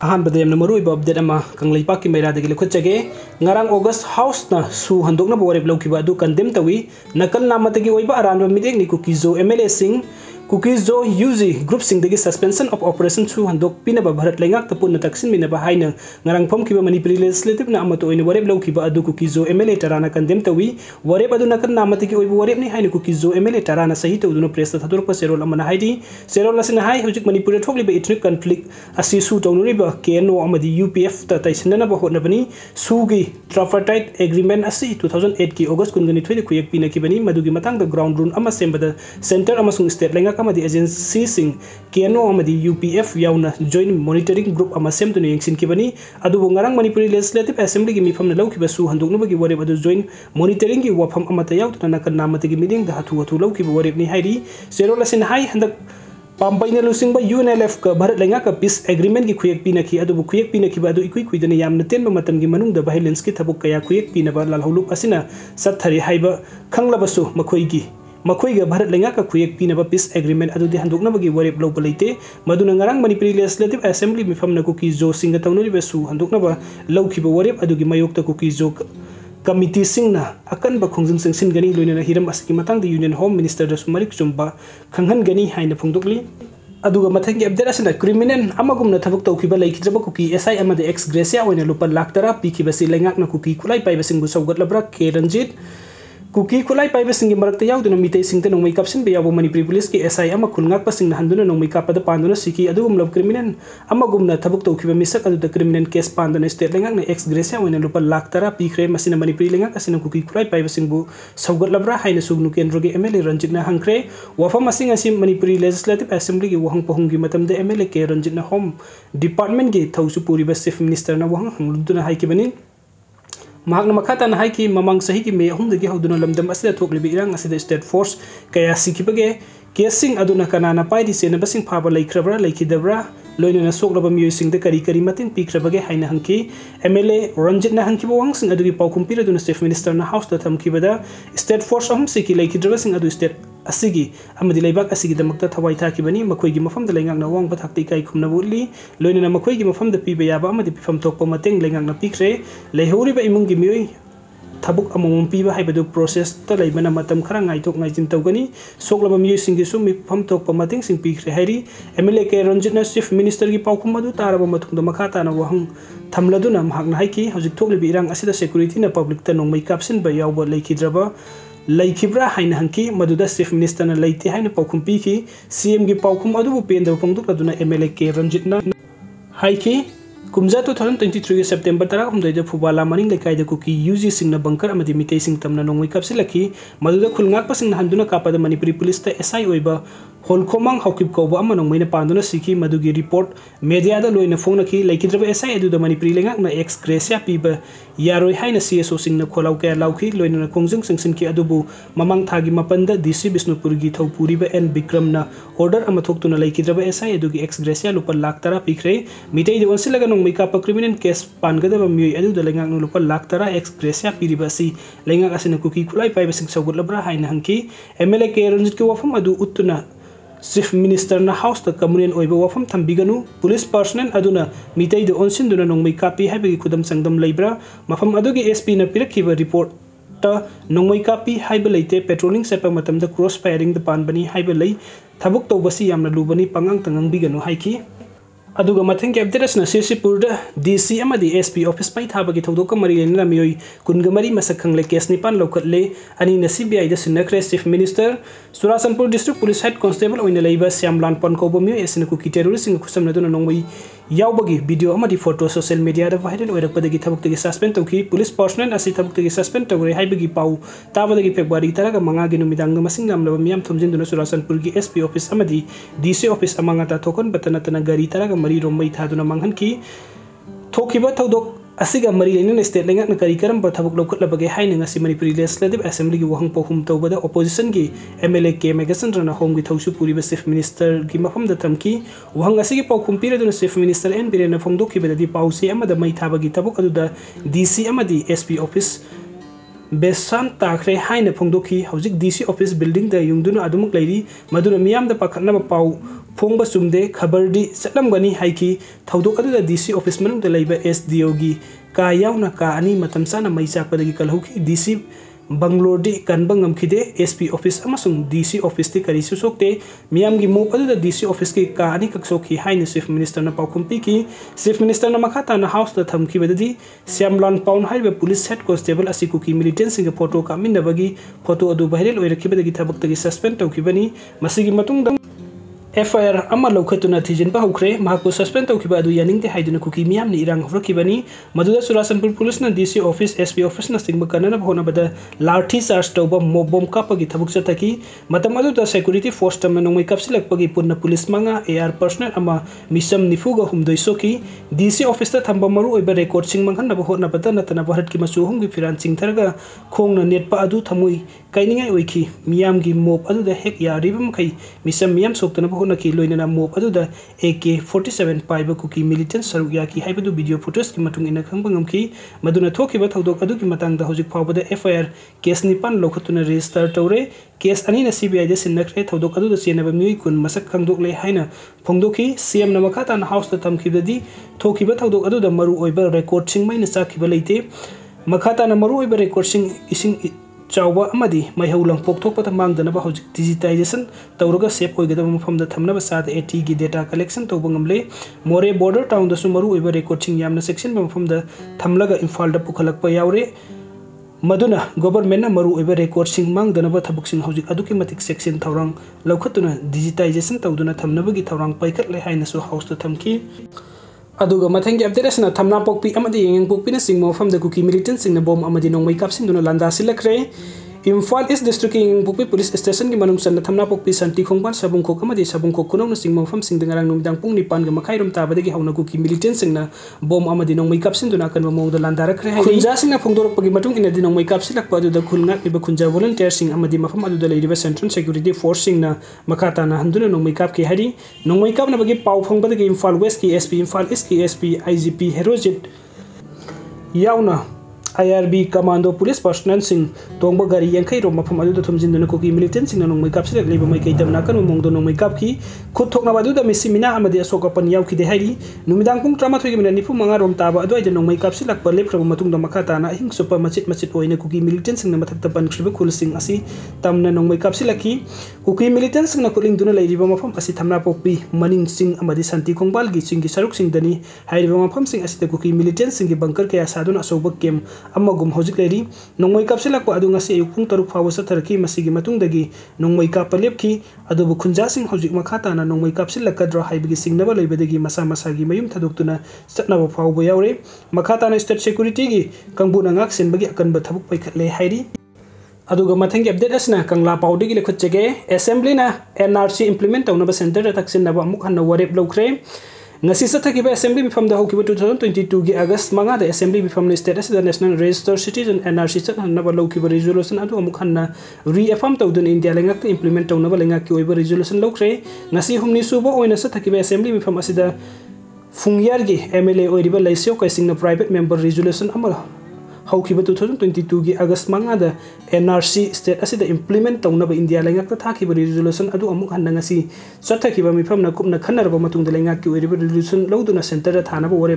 अहानबद यामना मरुइबा update अमा कंगलैपा की मैरा दगे लखुचगे ngarang August house na su handokna borep lawkiba adu condemn tawi nakal namatagi oiba aranba midek ni Kuki zo MLA sing Kuki zo UG group sing dagi suspension of operation su handok pinaba bharat lengak tapun taksin minaba haina ngarang phom kiba manipuri legislative na amato oina borep lawkiba adu Kuki zo MLA tarana condemn tawi borep adu nakal namatagi oiba borep ni haina Kuki zo MLA tarana sahi tawduna press ta thadurpa serol amana haidi serol asina hai hujik manipuri thokliba ethnic conflict asi su tawnuriba KNO amadi UPF ta taisinna ba hotnabani sugi tripartite agreement asi 2008 ki August kungani thoi khuyek pina kibani madugi matangda ground rule ama sembada center amasung state lenga kamadi agency sing KNO amadi UPF yauna joint monitoring group ama semtuni yengsin kibani adubu ngarang manipuri legislative assembly gi mifam na lawkiba su handoknuba gi wareb adu joint monitoring gi wafam amata yautna nakan namata gi meeting da hatu lawkiba wareb ni hairi serola sin hai handak Pampai lusing ba UNLF ka Bharat lenga ka peace agreement gi khuyek pina ki adu khuyek pina ki ba adu ikui kuidana yamna ten ba matam gi manung da violence ki thabuk kaya khuyek pina ba lal holup asina sathari haiba khanglaba su makhoi ga Bharat lenga ka khuyek pina ba peace agreement adu di handokna ba gi warep lo balaite maduna ngarang manipuri legislative assembly mi famna Kuki zo singa tawnuri ba su handokna ba lawki ba warep adu gi mayok ta Kuki zo committee singna akan ba khongjung singsin gani loina hiram aski matang the union home minister da sumarik chumba khanghan gani haina phongdokli aduga mathangi update asina criminal amagumna thabuk tawkiba laikhidraba Kuki SI amade ex gracia oina lupa lakh tara pikibasi lengak na Kuki kulai paibasing bu saugatlabra K Ranjit Kuki kulai paibasing marakta yauduna mitei singta nongmai kapsin be yabu manipuri police ki SI ama khulngak pasing na handuna nongmai kapada panduna siki adugum lab criminal amagumna thabuk tawkiba misak adu da criminal case panduna state lengak na ex gracia oina lupa lakh tara pikre masina manipuri lengak asina Kuki kulai paibasing bu saugatlabra haina sugnu kendro ge MLA Ranjit na hangkre wafam asing asim manipuri legislative assembly gi wahang pohung gi matam de MLA K Ranjit na home department gi thausu puri ba chief minister na wahang hangluduna haikibani Mahakna makata na haiki mamang sahi ki Mei Hwna dagi hauduna lamdam asida thoklibi irang asida state force kaya sikibage casing aduna kanana pai di sena basing phaba laikhrabra laikidabra loina na soklaba mioi singda kari matin pikhrabage haina hangki MLA Ranjit na hangki bawang sing adugi paukumpira duna chief minister na house ta thamkibada state force ahum siki laikidabra sing adu state asigi amadi laibak asigi damakta thawai thakibani makhoi gi mafam da lengak na wang bathakti kai khumna bulli loina na makhoi gi mafam da piba yaba amadi pifam thokpa mateng lengak na pikre leihori ba imung gi mioi thabuk amomom piba haibadu process ta leibana matam khara ngai thok ngai jin tawgani soklaba mioi singi su mifam thokpa mateng sing pikre hairi MLA K Ranjit na chief minister gi paukhum adu taraba mathungda makhata na wahang thamladuna mahakna haiki hojik thoklibi irang asida security na public ta nongmai kapsin ba yawba laikhidraba laikibra haina hangki maduda chief minister na laiti haina paukhum piki CM gi paukhum adu pendra pongduk aduna MLA K Ranjit na haiki kumja 2023 September tara humdai da phubala maning lekai da Kuki UG singna bunker amadi mitei sing tamna nongmai kapsilaki maduda khulngak pasing na handuna kapada manipuri police ta SI oiba Onkhomang Haokip koba ama nongmai na panduna siki madugi report media da loina phone ki laikidraba SI adu da manipuri lengak na ex gracia piba yaroi haina CSO singna kholau ka lauki loina na kongjung singsin ki adubu mamang thagi mapanda DC Bisnupur gi thaupuri ba N Bikram na order ama thoktuna laikidraba SI adu gi ex gracia lupa lakh tara pikre mitei de onsilaga nongmai ka pa criminal case pangadaba mioi adu da lengak no lupa lakh tara ex gracia piriba si lengak asina Kuki kulai pai basing saugutlabra haina hangki MLA K Ranjit ki wafam adu uttuna chief minister na house ta communion oiba wafam thambiganu police personnel aduna mitei de onsin duna nongmai kapi haibagi khudam sangdam leibra mafam adugi SP na pirakhiba report ta nongmai kapi haiba leite patrolling sepa matam da cross firing da panbani haiba lei thabuk tawbasi yamna lubani pangang tangang biganu haiki aduga mathangi update na Ccpur da DC amadi SP office pai thabagi thodok mari lena mioi kungamari masakhangle case nipan lokatle ani na CBI da sinakre chief minister Surasanpur district police head constable oina leiba Syamlan Pankobo mioi esina Kuki terrorist sing khusam naduna nongmai yaubagi video amadi photo social media da viral oirakpadagi thabuk tagi suspend tawki police personnel asi thabuk tagi suspend tawre haibagi pau tabadagi February taraga manga gi numidang masing namlaba miyam thomjinduna Surasanpur gi SP office amadi DC office amanga ta thokon batana gari taraga mari romai thaduna manghan ki thokiba thodok asiga mari lenin state lengak na kari karam bathabuk lokatlabage haina ngasi manipuri legislative assembly gi wahang pohum tawbada opposition gi MLA K Megasandra na home gi thausu puri ba chief minister gi mafam da tamki wahang asigi paukhum pira duna chief minister N Birena phongdok ki bada di pausi amada mai thabagi tabuk adu da DC amadi SP office बेसान ताखरे हाइना फोंदोखी हौजिक DC office building दा युंगदुना अदुमुक Larry मदुना मियाम दा पाखनबा पाउ फोंबा सुमदे खबरदी चटलमगनी हाइकी थौदोक अदुदा DC office मनुंग दा लैबा एसडीओ गी का यावना का अनि मतम साना मई चाकपदगी कलहुकी डीसी बंगलोर कनबंगम खिदे एसपी ऑफिस अमसुंग डीसी ऑफिस ती करीसु सोकते मियाम गी मोप अदुदा डीसी ऑफिस की का अनि कक्सोखी हाइना चीफ मिनिस्टर ना पाउकुम्पी की चीफ मिनिस्टर ना मखाता ना हाउस दा थमखिबददी श्यामलाल पाउन हाइबे पुलिस हेड कांस्टेबल असि कुकी मिलिटेंट सिंग फोटो कामिनबगी फोटो अदु भाइरल ओइरखिबदगी थबक्तगी सस्पेंड तौखिबनी मसिगी मतुंग FIR अमा लौखतुना थिजिनबा हौख्रे माको सस्पेंड तौखिबा अदु यानिंगते हाइदुना कुकी मियामनि इरांग हरखिबनी मदुदा सुरासनपुर पुलिस ना डीसी ऑफिस एसपी ऑफिस ना सिंगबा कनना होनाबदा लाठी चार्ज तौबा मोब बम कापगी थबुक चतकी मतम अदुदा सिक्युरिटी फोर्स तमना नोंमै कापसिलकपगी पुन्ना पुलिस मंगा AR पर्सनल अमा मिसम निफुगा हुमदोइ सोकी डीसी ऑफिस ता थंबा मरु ओइबा रेकॉर्ड सिंग मंगनबा होनाबदा नतना भारत की मचु हुमगी फिरान चिंगथरगा खोंगना नेटपा अदु थमुई काइनिंगाइ ओइखी मियामगी मोब अदुदा हेक यारिबम खै मिसम मियाम सोक्तना की लोइनना मोब अदुदा AK-47 पाइबा कुकी मिलिटेंट सरुक याकी हाइबदु वीडियो फोटोस की मतुंग इना खंबा ngamki मदुना थोखिबा थौदोक अदु की मतंगदा हौजिक फावबदा FIR केस निपान लौखतुना रजिस्टर तौरे केस अनिना CBI दे सिनखरे थौदोक अदुदा चेनबा मिउइ कुन मसक खंगदोकले हाइना फोंगदोखी CM ना मखाता ना हाउस ता तमखिबदि थोखिबा थौदोक अदुदा मरु ओइबा रेकॉर्ड सिंग माइना चाखिबा लेते मखाता ना मरु ओइबा रेकॉर्ड सिंग इसिंग चाउबा अमदी मैहौलं पोक्थोकपता मांगदनबा हौजिक डिजिटाइजेशन तौरगा सेफ ओइगदबा मफमदा थमनबा साथ AT गी डेटा कलेक्शन तौबा ngamle मोरे बॉर्डर टाउन दसु मरु ओइबा रेकॉर्डिंग यामना सेक्शन मफमदा थमलगा इम्फाल दा पुखलकपा यावरे मदुना गवर्नमेंट ना मरु ओइबा रेकॉर्डिंग मांगदनबा थबुकसिंग हौजिक अदुकी मतिक सेक्शन थौरंग लौखतुना डिजिटाइजेशन तौदुना थमनबगी थौरंग पैखतले हाइनसु हाउस ता थमकी अदुगा मथंगी अपडेट असना थमना पोकपी अमदी यंग पोकपी ना सिंग मोफम द कुकी मिलिटेंट सिंग ना बॉम्ब अमदी नोंमै कापसिन दुना लांदा सिलखरे इम्फाल ईस्ट डिस्ट्रिक्ट यंग पोकपी पुलिस स्टेशन की मनुंग सन थमना पोकपी संति खोंगपान सबुंखोक अमदी सबुंखोक कुनौ ना सिंग मोफम सिंग दंगरांग नुमिदांग पुंग निपान ग मखाइरम ताबदगी हौना कुकी मिलिटेंट सिंग ना बॉम्ब अमदी नोंमै कापसिन दुना कनबा मौदा लांदा रखरे हाइ खुंजा सिंग ना फोंदोरपगी मतुंग इनदि नोंमै कापसिलकपा अदुदा खुलना इबा खुंजा वॉलंटियर सिंग अमदी मफम अदुदा लेरिबा सेंट्रल सिक्युरिटी फोर्स सिंग ना मखाता ना हंदुना नोंमै कापके हारि नोंमै कापनबगी पाउ फंगबदगी इम्फाल वेस्ट की SP इम्फाल ईस्ट की SP IGP हेरोजिट यावना IRB कमांडो पुलिस पर्सनल सिंग तोंबा गारी यंखै रो मफम अदुदा थुमजिनदुना कुकी मिलिटेंट सिंग ना नोंमै कापसिलक लेबा मै कैदमना कन मोंगदो नोंमै कापकी खुद थोकना अदुदा मिसि मिना अमदी अशोकपन यावखि दे हाइरि नुमिदांग पुंग 13 मिनट निफु मंगा रोम ताबा अदुइदा नोंमै कापसिलक पर लेफ्रबा मतुंगदा मखाताना हिंग सुपर मचित मचित ओइना कुकी मिलिटेंट सिंग ना मथक्ता पनख्रिबा खुल सिंग असि तमना नोंमै कापसिलकी कुकी मिलिटेंट सिंग ना कुलिंगदुना लैरिबा मफम असि थमना पोकपी मनिंग सिंग अमदी संति खोंगबाल गी सिंग की सरुक सिंग दनी हाइरिबा मफम सिंग असि कुकी मिलिटेंट सिंग की बंकर कया सादुना असौबा केम अमगुम हौजिक नोंमै कापसिलक अदु ngasi ayuk pung 6 फाव सथरकी मसिगी मतुंगदगी नोंमै काप लेपखी अदुबु खुंजासिंग हौजिक मखाताना नोंमै कापसिलकद्र हाइबगी सिंगनबा लैबदगी मसा मसागी मयुम थदुक्तुना चटनबा फावबो यावरे मखाताना स्टेट सिक्युरिटी गी कंबुना ngak सिनबगी अकनबा थबुक पैखतले हाइरि अदुगा मथंगी अपडेट असना कंगला पाउदगी लेखुचगे असेंबली ना NRC इंप्लीमेंट तौनबा सेंटर तक्सिनबा अमुक हन्ना वरेप लौख्रे ngasi sathakiba assembly bifam da hokiba 2022 gi August manga da assembly bifam ni state asida national register citizen NRC chatna ba lokiba resolution adu amuk hanna reaffirm tawdun India lengak implement tawna ba lengak ki oiba resolution lokre ngasi humni suba oina sathakiba assembly bifam asida fungyar gi MLA oiriba laisyo kaising na private member resolution amala हौखिबा 2022 की अगस्त मंगा द NRC state असिदा implement तौनबा India लैंगक थाखिबा resolution अदु अमुक हन्नंगसी चथखिबा मिफमना कुपना खन्नरबा मतुंग द लैंगक की ओरिबा रिजोल्यूशन लौदुना सेंटर थानबा ओरे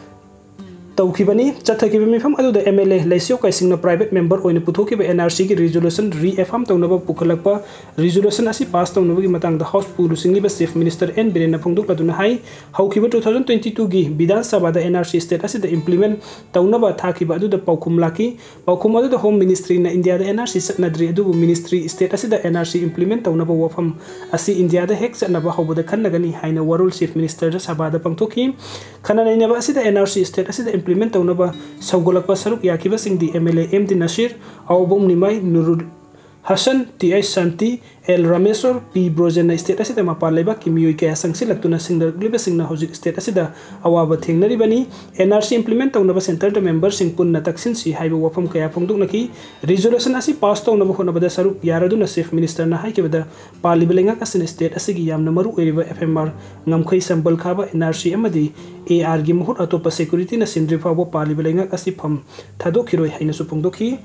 तौखिबनी चथखिबा मिफम अदुदा MLA लैसियो काइसिंगना प्राइवेट मेंबर ओइना पुथोखिबा NRC की रिजोल्यूशन रीएफर्म तौनबा पुखलकपा रिजोल्यूशन असि पास तौनबगी मतंग द हाउस पुलुसिंगलिबा चीफ मिनिस्टर एन बिरेन फोंदोकलदुना हाई हौखिबा 2022 की विधान सभा द NRC स्टेट असि द इंप्लीमेंट तौनबा थाखिबा अदुदा पाउखुम लाकी पाउखुम अदुदा होम मिनिस्ट्री ना इंडिया द NRC सतनद्री अदुबु मिनिस्ट्री स्टेट असि द NRC इंप्लीमेंट तौनबा वफम असि इंडिया द हेक सतनबा हौबदा खन्नगनी हाइना वरुल चीफ मिनिस्टर द सभा द पंगथोखि खननैनबा असि द NRC स्टेट असि द इंप्लीमेंट तौनबा सौगोलकपा सरुक याखिबा सिंगदी MLA MD नसीर औबुम Nimai Nurul Hasan TH Shanti L Rameshwar P Brojen state असिदा मपा लेबा की मियोय कया संगसिलक्तुना सिंगदरग्लिबा सिंगना हौजिक स्टेट असिदा अवाबा थेंगनरिबनी NRC इंप्लीमेंट तौनबा सेंटर द मेंबर सिंग पुन्ना तक्सिनसी हाइबा वफम कया फोंदोकनकी रिजोल्यूशन असि पास तौनबा होनबदा सरुक यारदुना चीफ मिनिस्टर ना हाइकेबदा पालिबलेंगा कसिन स्टेट असिगी यामना मरु ओइरिबा FMR ngamkhai sambal khaba NRC amadi AR gi muhut atopa security na sindri fawo पालिबलेंगा असि फम थादोखिरोय हाइना सुपुंगदोखि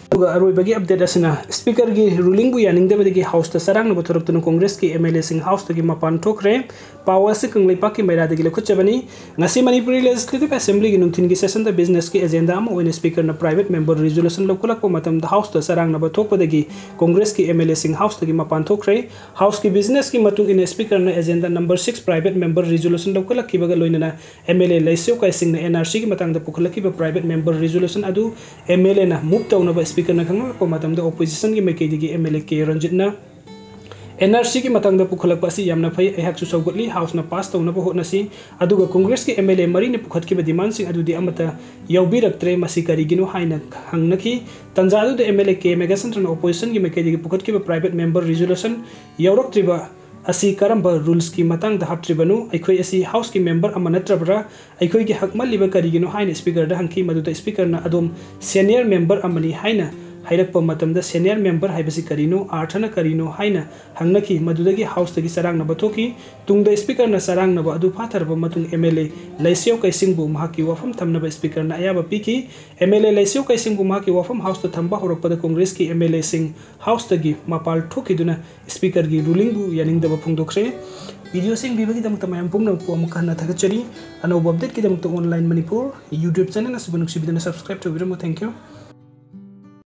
अरोइबगी अपडेट असना स्पीकर की रूलिंग बु यानिंगदबदगी हाउस ता सरंग नब थोरक्तन कांग्रेस की एमएलए सिंह हाउस तगी मपान थोखरे पावर से कंगलेपा की मैरादगी लखुचबनी ngasi manipuri legislative assembly की नुथिन की सेशन द बिजनेस की एजेंडा अम ओइन स्पीकर न प्राइवेट मेंबर रिजोल्यूशन लौकुलकपो मतम द हाउस ता सरंग नब थोकपदगी कांग्रेस की एमएलए सिंह हाउस तगी मपान थोखरे हाउस की बिजनेस की मतुंग इन स्पीकर न agenda number 6 private member resolution लौकुलकिबगा लोइनना एमएलए लैसेव काइसिंग न एनआरसी की मतंग द पुखलकिबा प्राइवेट मेंबर रिजोल्यूशन अदु एमएलए न मुव तौनब स्पीकर न खंगलकपो मतम द ऑपोजिशन की मैकेदी एमएलए के रंजितना एनआरसी की मतंग पुखलक यामना फै अहाकसु सौगतली हाउस न पास तौनब होटनसी अदुगा कांग्रेस की एमएलए मरी ने पुखतकिबा डिमांड सिंह अदुदि अमता यौबिरक्त्रे मसी करिगिनो हाइना हंगनखी तंजादु एमएलए के मेगासेंट्रन ऑपोजिशन की मैकेदी पुखतकिबा प्राइवेट मेंबर रिजोल्यूशन यौरक्त्रिबा असी करंब रूल्स की मतंग हप्त्रिबनु अखोई असी हाउस की मेंबर अमा नत्रबरा अखोई की हकमलिबा करिगिनो हाइना स्पीकर द हंकी मदुदा स्पीकर न अदोम सीनियर मेंबर अमनी हाइना हाइरक्प मतमदा सीनियर मेंबर हाइबसी करिनो आर्थना करिनो हाइना हंगनखी मदुदगी हाउस तगी सरंग नब थोकी तुंगदा स्पीकर न सरंग नब अदु फाथरब मतुंग एमएलए लैसेव कैसिंगबु महाकी वफम थमनब स्पीकर न अयाबा पीकी एमएलए लैसेव कैसिंगबु महाकी वफम हाउस त थंबा होरकपद कांग्रेस की एमएलए सिंह हाउस तगी मपाल ठोकीदुना स्पीकर की रूलिंगबु यानिंगदब फोंदोखरे वीडियो सिंग बिबगी दमक तमाम पुंगना को अमुक हन्ना थगचरी अनौब अपडेट की दमक ऑनलाइन मणिपुर यूट्यूब चैनल असबनुक्सिबिदना subscribe to video thank you.